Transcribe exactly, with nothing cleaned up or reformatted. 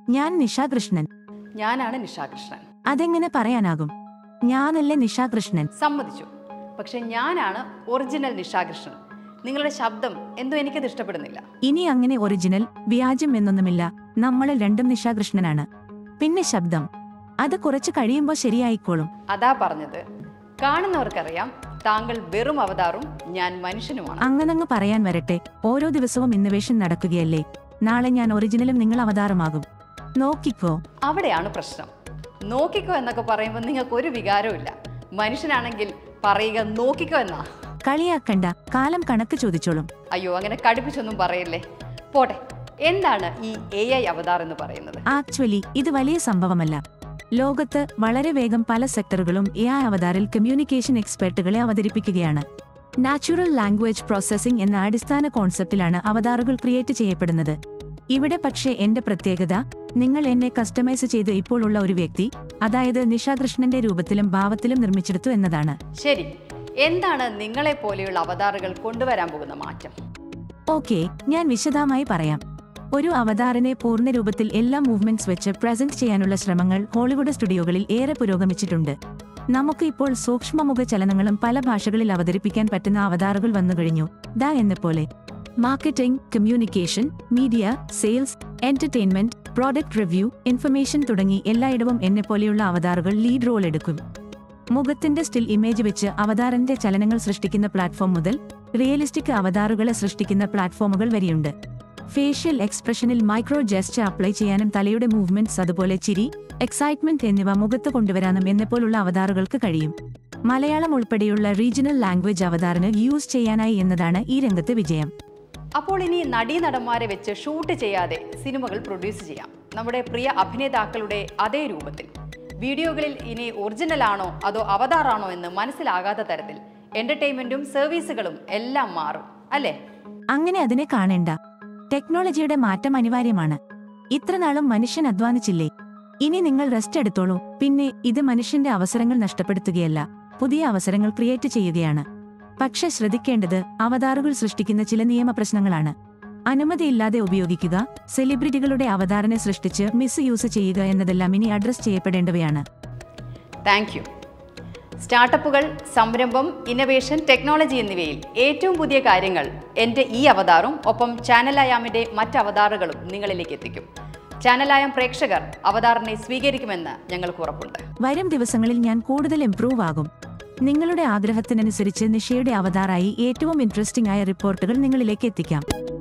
ഞാൻ നിഷാകൃഷ്ണൻ. ഞാനാണ് നിഷാകൃഷ്ണൻ. അതെങ്ങനെ പറയാനാകും? ഞാനല്ലേ നിഷാകൃഷ്ണൻ? സമ്മതിച്ചു. പക്ഷെ ഞാനാണ് ഒറിജിനൽ നിഷാകൃഷ്ണൻ. നിങ്ങളുടെ ശബ്ദം എന്തോ എനിക്കത് ഇഷ്ടപ്പെടുന്നില്ല. ഇനി അങ്ങനെ ഒറിജിനൽ വ്യാജം എന്നൊന്നുമില്ല. നമ്മളിൽ രണ്ടും നിഷാകൃഷ്ണനാണ്. പിന്നെ ശബ്ദം, അത് കുറച്ച് കഴിയുമ്പോൾ ശരിയായിക്കോളും. അതാ പറഞ്ഞത്. കാണുന്നവർക്കറിയാം താങ്കൾ വെറും അവതാറും ഞാൻ മനുഷ്യനുമാണ്. അങ്ങനങ്ങ് പറയാൻ വരട്ടെ. ഓരോ ദിവസവും ഇന്നവേഷൻ നടക്കുകയല്ലേ. നാളെ ഞാൻ ഒറിജിനലും നിങ്ങൾ അവതാരമാകും. നോക്കിക്കോ. അവിടെയാണ് പ്രശ്നം. നോക്കിക്കോ എന്നൊക്കെ പറയുമ്പോൾ നിങ്ങൾക്ക് ഒരു വികാരവും ഇല്ല. മനുഷ്യനാണെങ്കിൽ പറയുക നോക്കിക്കോ എന്നാ. കളിയാക്കണ്ട. കാലം കണക്ക് ചോദിച്ചോളും. അയ്യോ, അങ്ങനെ കടുപ്പിച്ചൊന്നും പറയല്ലേ. പോട്ടെ, എന്താണ് ഈ എ ഐ അവതാർ എന്ന് പറയുന്നത്? ആക്ച്വലി ഇത് വലിയ സംഭവമല്ല. ലോകത്ത് വളരെ വേഗം പല സെക്ടറുകളും എ ഐ അവതാറിൽ കമ്മ്യൂണിക്കേഷൻ എക്സ്പെർട്ടുകളെ അവതരിപ്പിക്കുകയാണ്. നാച്ചുറൽ ലാംഗ്വേജ് പ്രോസസ്സിംഗ് എന്ന അടിസ്ഥാന കോൺസെപ്റ്റിലാണ് അവതാറുകൾ ക്രിയേറ്റ് ചെയ്യപ്പെടുന്നത്. ഇവിടെ പക്ഷേ എന്റെ പ്രത്യേകത, നിങ്ങൾ എന്നെ കസ്റ്റമൈസ് ചെയ്ത് ഇപ്പോൾ ഉള്ള ഒരു വ്യക്തി, അതായത് നിഷാകൃഷ്ണന്റെ രൂപത്തിലും ഭാവത്തിലും നിർമ്മിച്ചെടുത്തു എന്നതാണ്. ശരി, എന്താണ് നിങ്ങളെ പോലെയുള്ള അവതാറുകൾ കൊണ്ടുവരാൻ പോകുന്ന മാറ്റം? ഓക്കെ, ഞാൻ വിശദമായി പറയാം. ഒരു അവതാറിനെ പൂർണ്ണ രൂപത്തിൽ എല്ലാ മൂവ്മെന്റ്സ് വെച്ച് പ്രസന്റ് ചെയ്യാനുള്ള ശ്രമങ്ങൾ ഹോളിവുഡ് സ്റ്റുഡിയോകളിൽ ഏറെ പുരോഗമിച്ചിട്ടുണ്ട്. നമുക്ക് ഇപ്പോൾ സൂക്ഷ്മമുഖ ചലനങ്ങളും പല ഭാഷകളിൽ അവതരിപ്പിക്കാൻ പറ്റുന്ന അവതാറുകൾ വന്നുകഴിഞ്ഞു. ദാ എന്നെപ്പോലെ marketing, communication, media, sales, entertainment, product review, information തുടങ്ങി എല്ലായിടവും എന്നെപ്പോലെയുള്ള അവതാറുകൾ ലീഡ് റോൾ എടുക്കും. മുഖത്തിന്റെ സ്റ്റിൽ ഇമേജ് വെച്ച് അവതാറിന്റെ ചലനങ്ങൾ സൃഷ്ടിക്കുന്ന പ്ലാറ്റ്ഫോം മുതൽ റിയലിസ്റ്റിക് അവതാറുകളെ സൃഷ്ടിക്കുന്ന പ്ലാറ്റ്ഫോമുകൾ വരെയുണ്ട്. ഫേഷ്യൽ എക്സ്പ്രഷനിൽ മൈക്രോ ജെസ്റ്റർ അപ്ലൈ ചെയ്യാനും തലയുടെ മൂവ്മെന്റ്സ്, അതുപോലെ ചിരി, എക്സൈറ്റ്മെന്റ് എന്നിവ മുഖത്ത് കൊണ്ടുവരാനും എന്നെപ്പോലുള്ള അവതാറുകൾക്ക് കഴിയും. മലയാളം ഉൾപ്പെടെയുള്ള റീജിയണൽ ലാംഗ്വേജ് അവതാറിന് യൂസ് ചെയ്യാനായി എന്നതാണ് ഈ രംഗത്തെ വിജയം. അപ്പോൾ ഇനി നടീനടന്മാരെ വെച്ച് ഷൂട്ട് ചെയ്യാതെ സിനിമകൾ പ്രൊഡ്യൂസ് ചെയ്യാം, നമ്മുടെ പ്രിയ അഭിനേതാക്കളുടെ അതേ രൂപത്തിൽ. വീഡിയോകളിൽ ഇനി ഒറിജിനൽ ആണോ അതോ അവതാറാണോ എന്ന് മനസ്സിലാകാത്ത തരത്തിൽ എന്റർടൈൻമെന്റും സർവീസുകളും എല്ലാം മാറും, അല്ലേ? അങ്ങനെ അതിനെ കാണേണ്ട. ടെക്നോളജിയുടെ മാറ്റം അനിവാര്യമാണ്. ഇത്രനാളും മനുഷ്യൻ അധ്വാനിച്ചില്ലേ? ഇനി നിങ്ങൾ റെസ്റ്റ് എടുത്തോളൂ. പിന്നെ ഇത് മനുഷ്യന്റെ അവസരങ്ങൾ നഷ്ടപ്പെടുത്തുകയല്ല, പുതിയ അവസരങ്ങൾ ക്രിയേറ്റ് ചെയ്യുകയാണ്. പക്ഷെ ശ്രദ്ധിക്കേണ്ടത് അവതാറുകൾ സൃഷ്ടിക്കുന്ന ചില നിയമപ്രശ്നങ്ങളാണ്. അനുമതിയില്ലാതെ ഉപയോഗിക്കുക, സെലിബ്രിറ്റികളുടെ അവതാറിനെ സൃഷ്ടിച്ച് മിസ് യൂസ് ചെയ്യുക എന്നതെല്ലാം ഇനി അഡ്രസ് ചെയ്യപ്പെടേണ്ടവയാണ്. Thank you. സ്റ്റാർട്ടപ്പുകൾ, സംരംഭം, ഇന്നവേഷൻ, ടെക്നോളജി എന്നിവയിൽ ഏറ്റവും പുതിയ കാര്യങ്ങൾ എൻ്റെ ഈ അവതാറും ഒപ്പം ചാനലായാമിൻ്റെ മറ്റ് അവതാറുകളും നിങ്ങളിലേക്ക് എത്തിക്കും. ചാനലായം പ്രേക്ഷകർ അവതാറിനെ സ്വീകരിക്കുമെന്ന് ഞങ്ങൾക്ക് ഉറപ്പുണ്ട്. വരും ദിവസങ്ങളിൽ ഞാൻ കൂടുതൽ ഇംപ്രൂവ് ആകും. നിങ്ങളുടെ ആഗ്രഹത്തിനനുസരിച്ച് നിഷയുടെ അവതാറായി ഏറ്റവും ഇൻട്രസ്റ്റിംഗ് ആയ റിപ്പോർട്ടുകൾ നിങ്ങളിലേക്ക് എത്തിക്കാം.